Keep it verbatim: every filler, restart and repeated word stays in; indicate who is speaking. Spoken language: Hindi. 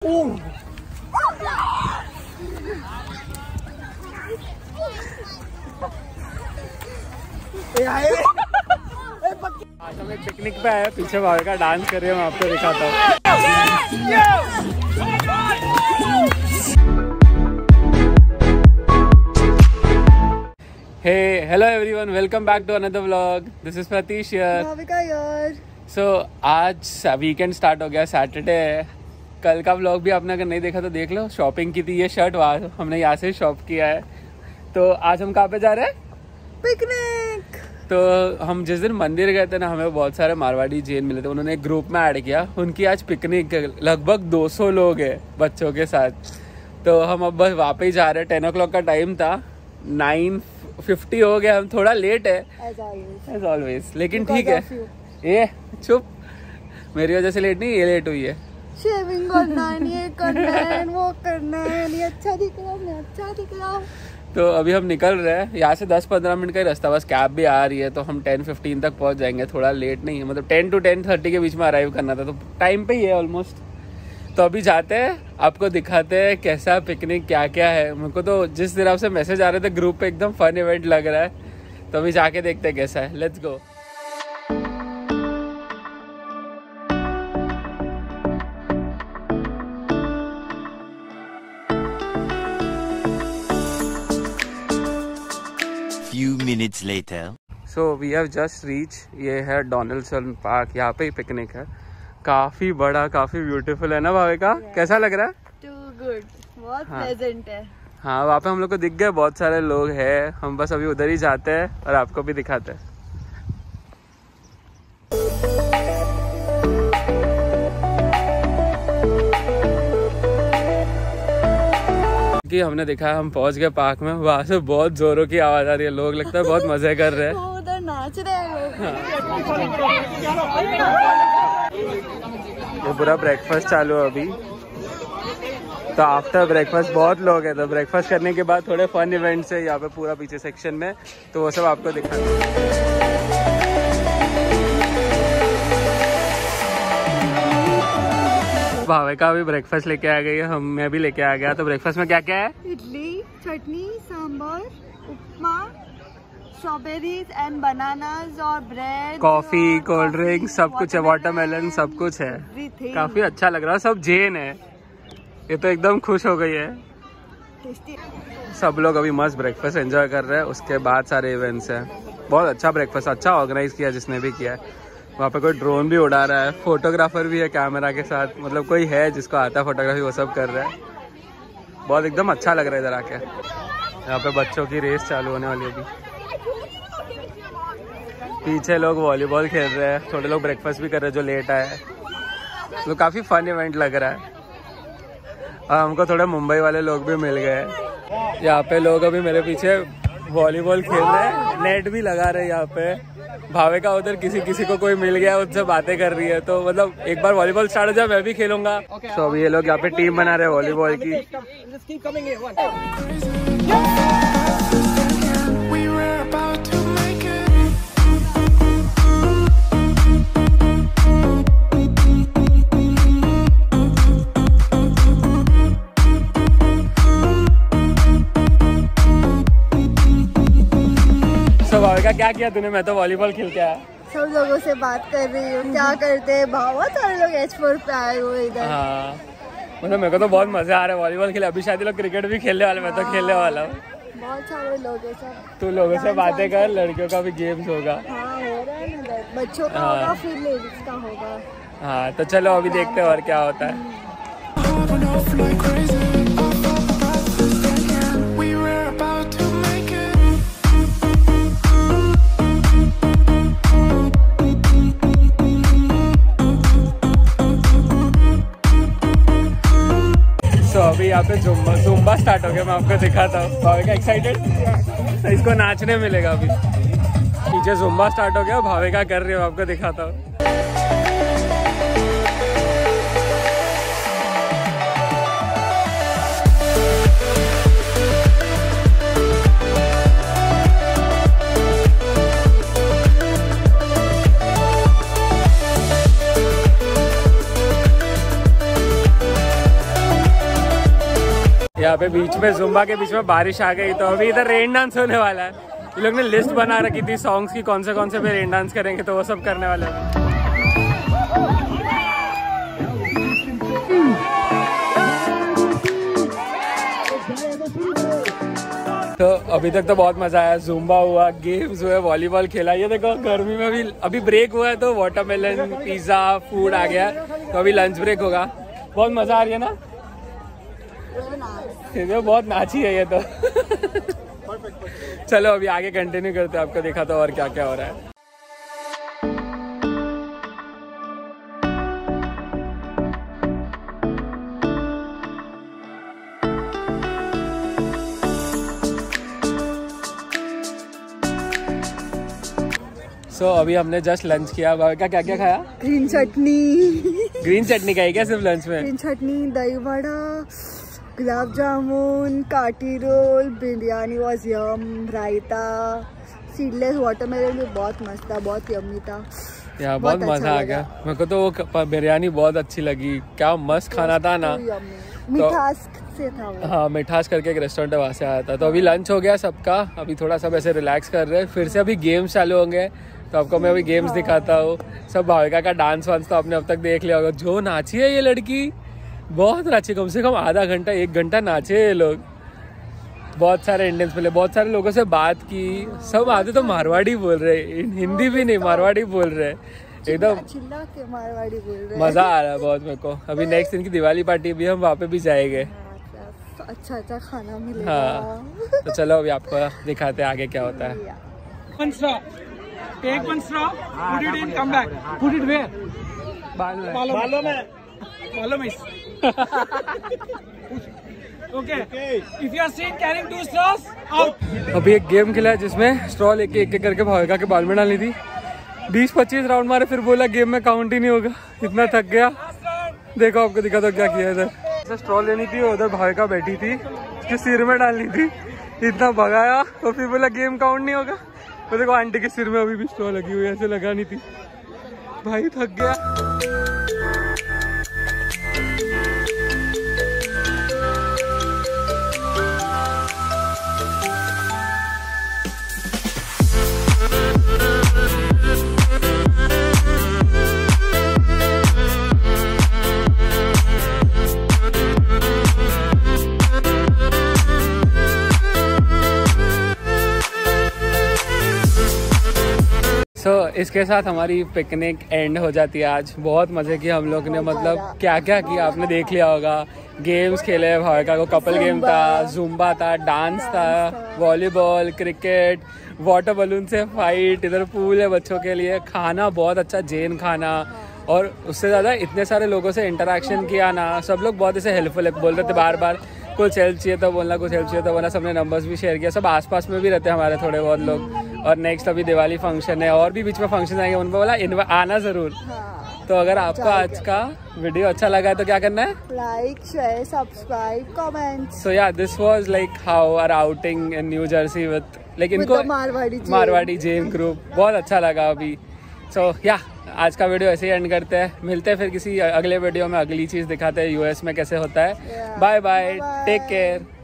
Speaker 1: आज हम एक पिकनिक पे आए, पीछे भाविका डांस कर रही है, मैं आपको दिखाता हूँ। Hey, hello everyone, welcome back to another vlog. This is Pratish here.
Speaker 2: Bhavika यार।
Speaker 1: So आज वीकेंड स्टार्ट हो गया, सैटरडे है। कल का व्लॉग भी आपने अगर नहीं देखा तो देख लो। शॉपिंग की थी, ये शर्ट वहाँ हमने यहाँ से शॉप किया है। तो आज हम कहाँ पे जा रहे हैं?
Speaker 2: पिकनिक।
Speaker 1: तो हम जिस दिन मंदिर गए थे ना, हमें बहुत सारे मारवाड़ी जैन मिले थे, उन्होंने एक ग्रुप में ऐड किया। उनकी आज पिकनिक, लगभग दो सौ लोग हैं बच्चों के साथ। तो हम अब बस वापस ही जा रहे हैं। टेन ओ क्लॉक का टाइम था, नाइन फिफ्टी हो गया, हम थोड़ा लेट है एज ऑलवेज, लेकिन ठीक है। ये चुप, मेरी वजह से लेट नहीं, ये लेट हुई है।
Speaker 2: शेविंग करना है, ये करना है, वो करना है, ये अच्छा दिख रहा है, अच्छा दिख रहा है।
Speaker 1: तो अभी हम निकल रहे हैं यहाँ से, दस पंद्रह मिनट का ही रास्ता, बस कैब भी आ रही है तो हम टेन फिफ्टीन तक पहुँच जाएंगे। थोड़ा लेट नहीं है, मतलब टेन टू टेन थर्टी के बीच में अराइव करना था, तो टाइम पे ही है ऑलमोस्ट। तो अभी जाते हैं, आपको दिखाते हैं कैसा पिकनिक, क्या क्या है। मेरे को तो जिस तरह से मैसेज आ रहे थे ग्रुप पे, एकदम फन इवेंट लग रहा है। तो अभी जाके देखते हैं कैसा है। Let's go.
Speaker 3: Few minutes later.
Speaker 1: So we have just reached, ये है डोनाल्डसन पार्क, यहाँ पे ही पिकनिक है। काफी बड़ा, काफी ब्यूटीफुल है ना भाविका? yeah. कैसा लग रहा है?
Speaker 2: Too good, बहुत प्लेजेंट है।
Speaker 1: हाँ, वहाँ पे हम लोग को दिख गए, बहुत सारे लोग हैं। हम बस अभी उधर ही जाते हैं और आपको भी दिखाते हैं। कि हमने देखा, हम पहुंच गए पार्क में। वहाँ से बहुत जोरों की आवाज आ रही है, लोग लगता है बहुत मजे कर रहे हैं।
Speaker 2: उधर नाच रहे हैं।
Speaker 1: ये पूरा ब्रेकफास्ट चालू है अभी। तो आफ्टर ब्रेकफास्ट बहुत लोग हैं, तो ब्रेकफास्ट करने के बाद थोड़े फन इवेंट्स है यहाँ पे पूरा पीछे सेक्शन में, तो वो सब आपको दिखाना। भाविका भी ब्रेकफास्ट लेके आ गई है, हम मैं भी लेके आ गया। तो ब्रेकफास्ट में क्या क्या है?
Speaker 2: Idli, chutney, sambar, upma, strawberries and bananas और ब्रेड,
Speaker 1: कॉफी, कोल्ड ड्रिंक, सब कुछ है, वाटरमेलन, सब कुछ है। काफी अच्छा लग रहा है, सब जैन है। ये तो एकदम खुश हो गई है। सब लोग अभी मस्त ब्रेकफास्ट एंजॉय कर रहे हैं, उसके बाद सारे इवेंट्स हैं। बहुत अच्छा ब्रेकफास्ट, अच्छा ऑर्गेनाइज किया जिसने भी किया है। वहाँ पे कोई ड्रोन भी उड़ा रहा है, फोटोग्राफर भी है कैमरा के साथ, मतलब कोई है जिसको आता है फोटोग्राफी, वो सब कर रहा है। बहुत एकदम अच्छा लग रहा है इधर आके। यहाँ पे बच्चों की रेस चालू होने वाली है अभी। पीछे लोग वॉलीबॉल खेल रहे हैं, थोड़े लोग ब्रेकफास्ट भी कर रहे हैं जो लेट आए। तो काफ़ी फन इवेंट लग रहा है। और हमको थोड़े मुंबई वाले लोग भी मिल गए। यहाँ पे लोग अभी मेरे पीछे वॉलीबॉल खेल रहे हैं, नेट भी लगा रहे हैं यहाँ पे। भाविका उधर किसी किसी को कोई मिल गया, उनसे बातें कर रही है। तो मतलब एक बार वॉलीबॉल स्टार्ट हो जाए, मैं भी खेलूंगा। तो अभी ये लोग यहाँ पे टीम बना रहे हैं वॉलीबॉल की। भाविका क्या किया तूने? मैं तो वॉलीबॉल खेल के आया।
Speaker 2: सब लोगों से बात कर रही हूँ, क्या करते हैं। बहुत सारे लोग एच फोर पे आए हुए इधर।
Speaker 1: हाँ, मतलब मेरे को तो बहुत मजा आ रहा है वॉलीबॉल खेले। अभी शायद लोग क्रिकेट भी खेलने वाले, मैं तो खेलने वाला हूँ।
Speaker 2: बहुत सारे लोग हैं सब।
Speaker 1: तू लोगों से बातें कर, लड़कियों का भी गेम्स होगा।
Speaker 2: हाँ, हो रहा है ना, बच्चों का होगा, फिर लेडीज का होगा।
Speaker 1: हाँ, तो चलो अभी देखते हैं और क्या होता है। तो अभी यहाँ पे जुम्बा जुम्बा स्टार्ट हो गया, मैं आपको दिखाता हूँ। भाविका एक्साइटेड? तो इसको नाचने मिलेगा अभी। पीछे जुम्बा स्टार्ट हो गया, भाविका कर रही है, आपको दिखाता हूँ। यहाँ पे बीच में जुम्बा के बीच में बारिश आ गई, तो अभी इधर रेन डांस होने वाला है। ये लोग ने लिस्ट बना रखी थी सॉन्ग्स की, कौन से कौन से पे रेन डांस करेंगे, तो वो सब करने वाले हैं। तो अभी तक तो बहुत मजा आया, जुम्बा हुआ, गेम्स हुए, वॉलीबॉल खेला। ये देखो गर्मी में भी अभी ब्रेक हुआ है तो वाटरमेलन, पिज्जा, फूड आ गया, तो अभी लंच ब्रेक होगा। बहुत मजा आ रही है ना? ये बहुत नाची है ये तो। चलो अभी आगे कंटिन्यू करते हैं, आपको देखा तो और क्या क्या हो रहा है। सो so, अभी हमने जस्ट लंच किया। क्या क्या क्या खाया?
Speaker 2: ग्रीन चटनी।
Speaker 1: ग्रीन चटनी खाई क्या सिर्फ लंच में?
Speaker 2: ग्रीन चटनी, दही vada, gulab jamun, kathi roll, biryani was yum, raita, seedless watermelon भी बहुत मस्त था, बहुत यम्मी था
Speaker 1: यार, बहुत, बहुत मजा आ गया। मेरे को तो वो बिरयानी बहुत अच्छी लगी, क्या मस्त खाना था ना।
Speaker 2: मिठास से था वो।
Speaker 1: हाँ, मिठास करके एक रेस्टोरेंट है, वहाँ से आया था। तो अभी लंच हो गया सबका, अभी थोड़ा सब ऐसे रिलैक्स कर रहे हैं। फिर से अभी गेम्स चालू होंगे, तो आपको मैं अभी गेम्स दिखाता हूँ। सब भाविका का डांस वांस तो आपने अब तक देख लिया होगा। जो नाची है ये लड़की, बहुत नाची, कम से कम आधा घंटा एक घंटा नाचे ये लोग। बहुत सारे इंडियंस मिले, बहुत सारे लोगों से बात की। सब आधे तो मारवाड़ी बोल रहे, हिंदी भी नहीं मारवाड़ी बोल रहे, एकदम
Speaker 2: चिल्ला के मारवाड़ी बोल रहे।
Speaker 1: मजा आ रहा है बहुत मेरे को। अभी नेक्स्ट दिन की दिवाली पार्टी भी हम वहाँ पे भी जाएंगे,
Speaker 2: अच्छा अच्छा खाना मिलेगा।
Speaker 1: हाँ, तो चलो अभी आपको दिखाते हैं आगे क्या होता है।
Speaker 4: Take one straw, put it in, come back. Put it where?
Speaker 1: बाल में।
Speaker 4: बालों में। बालों में। Okay. If you are seen carrying two straws, out.
Speaker 1: अभी एक गेम खेला है जिसमें स्ट्रॉ लेके एक एक करके भाविका के बाल में डालनी थी। बीस पच्चीस राउंड मारे, फिर बोला गेम में काउंट ही नहीं होगा, इतना थक गया। देखो आपको दिखा तो क्या किया इधर। स्ट्रॉ लेनी थी, उधर भाविका बैठी थी, उसके सिर में डालनी थी, इतना भगाया तो फिर बोला गेम काउंट नहीं होगा। तो देखो आंटी के सिर में अभी भी स्ट्रॉ लगी हुई है, ऐसे लगानी थी। भाई थक गया। सो so, इसके साथ हमारी पिकनिक एंड हो जाती है आज। बहुत मज़े किए हम लोग ने, मतलब क्या क्या किया आपने देख लिया होगा। गेम्स खेले, भाविका को कपल गेम था, जुम्बा था, डांस था, वॉलीबॉल, क्रिकेट, वाटर बलून से फाइट, इधर पूल है बच्चों के लिए, खाना बहुत अच्छा जैन खाना, और उससे ज़्यादा इतने सारे लोगों से इंटरेक्शन किया ना। सब लोग बहुत ऐसे हेल्पफुल है, बोल रहे थे बार बार कुछ हेल्प चाहिए तो बोलना, कुछ हेल्प चाहिए तो बोलना। सबने नंबर्स भी शेयर किया। सब आसपास में भी रहते हैं हमारे थोड़े बहुत लोग। और नेक्स्ट अभी दिवाली फंक्शन है, और भी बीच में फंक्शन आएंगे, उन पर बोला आना ज़रूर।
Speaker 2: हाँ,
Speaker 1: तो अगर आपको आज का वीडियो अच्छा लगा है तो क्या करना है?
Speaker 2: Like, share, subscribe, comment.
Speaker 1: So yeah this was like how our outing in New Jersey with like इनको
Speaker 2: मारवाड़ी
Speaker 1: मारवाड़ी जैन ग्रुप। बहुत अच्छा लगा अभी। सो so, या yeah, आज का वीडियो ऐसे ही एंड करते हैं। मिलते हैं फिर किसी अगले वीडियो में, अगली चीज़ दिखाते हैं यूएस में कैसे होता है। Bye bye, take care.